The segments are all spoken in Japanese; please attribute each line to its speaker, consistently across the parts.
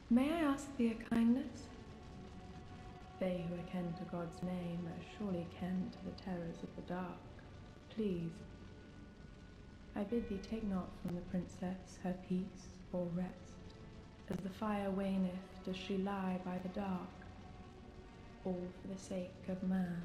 Speaker 1: May I ask thee a kindness? They who are ken to God's name are surely ken to the terrors of the dark. Please, I bid thee take not from the princess her peace or rest. As the fire waneth, does she lie by the dark, all for the sake of man.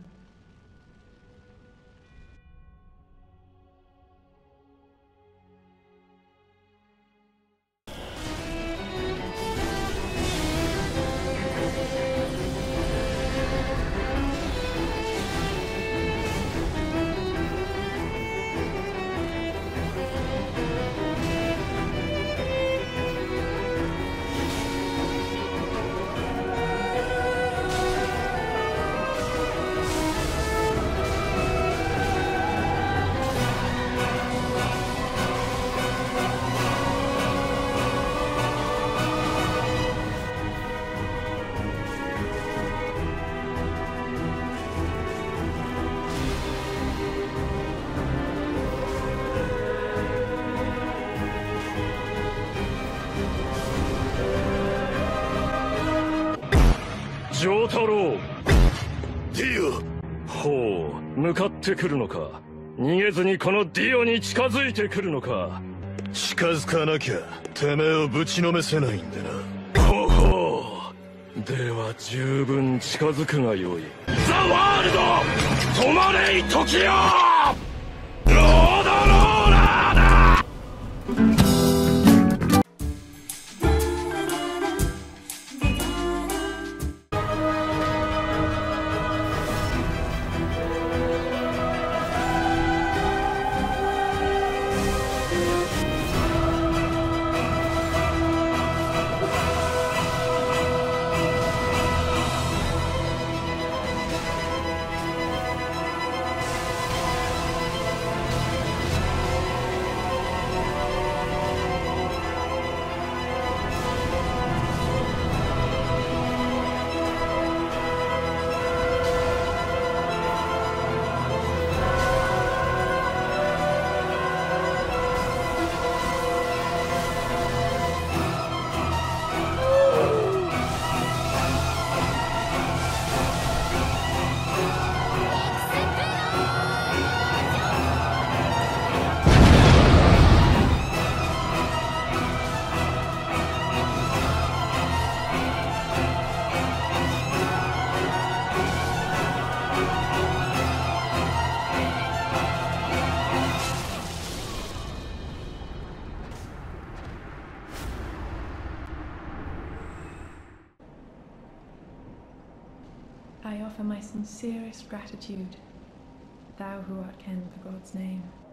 Speaker 2: 丈太郎、ディオ。ほう、向かってくるのか。逃げずにこのディオに近づいてくるのか。
Speaker 3: 近づかなきゃてめえをぶちのめせないんでな。
Speaker 2: ほうほう。では十分近づくがよい。ザ・ワールド止まれい時よ。ロードローラーだ。
Speaker 1: I offer my sincerest gratitude, thou who art ken to God's name.